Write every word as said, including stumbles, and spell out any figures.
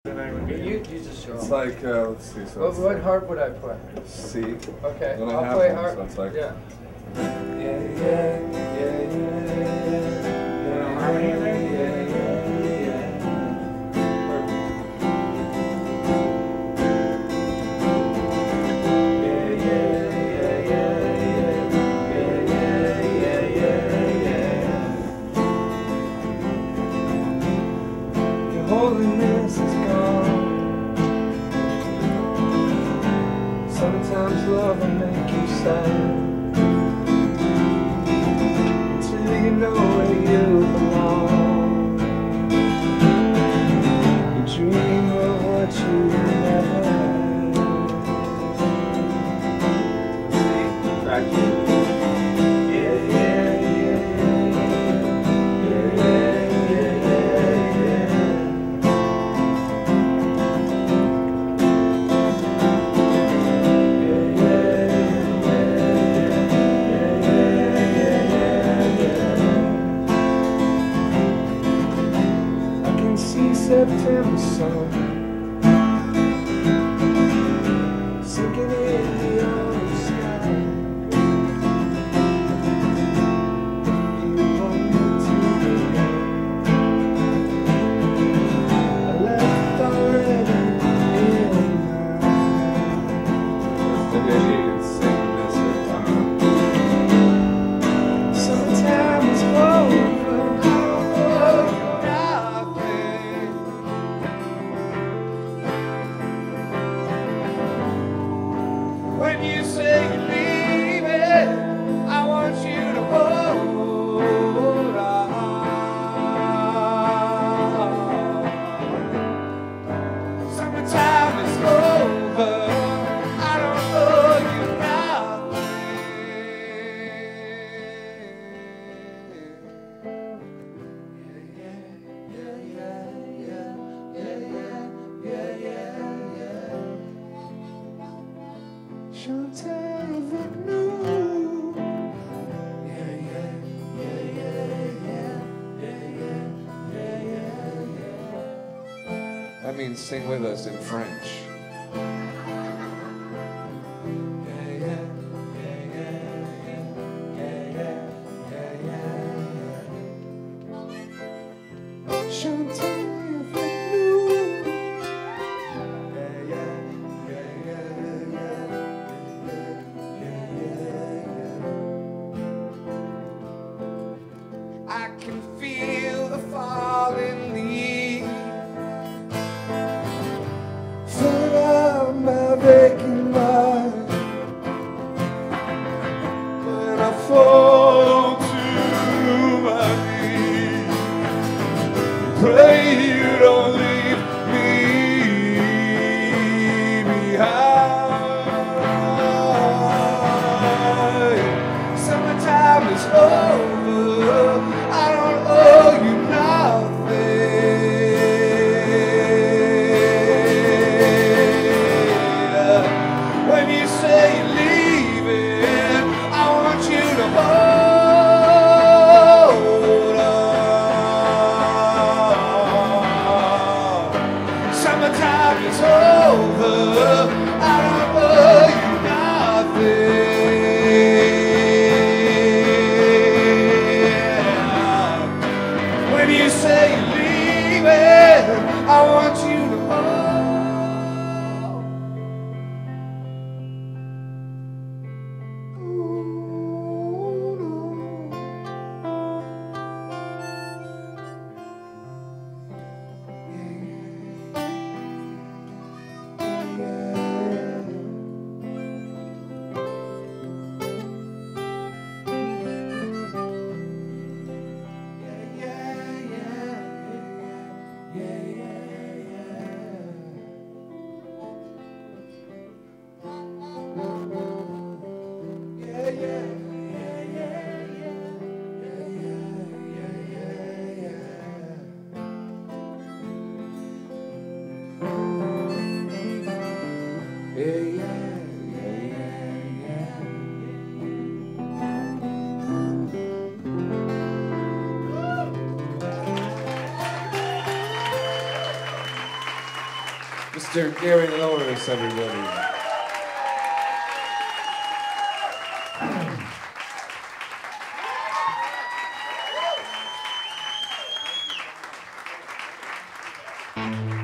You, you just show It's them. like, uh, let's see. So What, what harp would I play? C. Okay, Then I I'll have play one, harp. so it's like, yeah. yeah, yeah, yeah, yeah, yeah, yeah, harmony in there? yeah, yeah, yeah. Holiness is gone. Sometimes love will make you sad until you know where you belong. You dream of what you never had. See, Kraig Jarret. September sun sinking in the autumn sky. If you want me to be I left already in mind. Maybe you can sing this or sometimes it's over. When you say you're leaving, I want you to hold on. Summertime is over, I don't owe you That means sing with us in French. I can feel the falling leaves, fill up my breaking mind. When I fall to my knees, pray you don't leave me behind. Summertime is over, I don't owe you nothing. When you say you're leaving, I want you to hold on. Summertime is over, I don't owe you nothing. When you say you're leaving, I want you to hold. Yeah. Mister Gary Louris, everybody. Thank you.